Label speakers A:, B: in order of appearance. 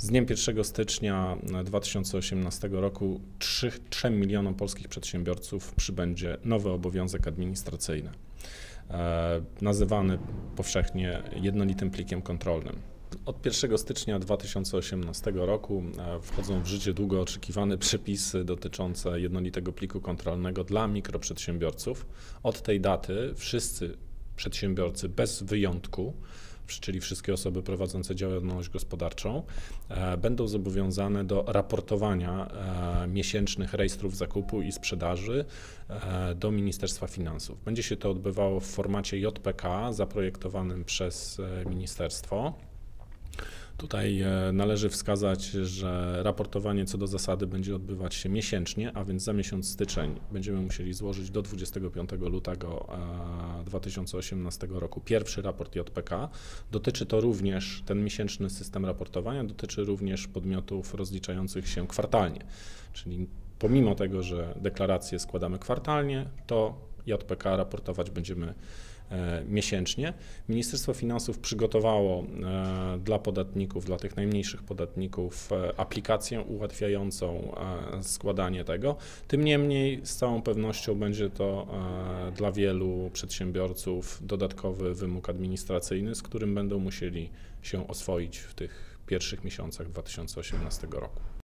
A: Z dniem 1 stycznia 2018 roku 3 milionom polskich przedsiębiorców przybędzie nowy obowiązek administracyjny, nazywany powszechnie jednolitym plikiem kontrolnym. Od 1 stycznia 2018 roku wchodzą w życie długo oczekiwane przepisy dotyczące jednolitego pliku kontrolnego dla mikroprzedsiębiorców. Od tej daty wszyscy przedsiębiorcy bez wyjątku, czyli wszystkie osoby prowadzące działalność gospodarczą, będą zobowiązane do raportowania miesięcznych rejestrów zakupu i sprzedaży do Ministerstwa Finansów. Będzie się to odbywało w formacie JPK zaprojektowanym przez ministerstwo. Tutaj należy wskazać, że raportowanie co do zasady będzie odbywać się miesięcznie, a więc za miesiąc styczeń będziemy musieli złożyć do 25 lutego 2018 roku pierwszy raport JPK. Dotyczy to również, ten miesięczny system raportowania dotyczy również podmiotów rozliczających się kwartalnie, czyli pomimo tego, że deklaracje składamy kwartalnie, to JPK raportować będziemy miesięcznie. Ministerstwo Finansów przygotowało dla podatników, dla tych najmniejszych podatników aplikację ułatwiającą składanie tego. Tym niemniej z całą pewnością będzie to dla wielu przedsiębiorców dodatkowy wymóg administracyjny, z którym będą musieli się oswoić w tych pierwszych miesiącach 2018 roku.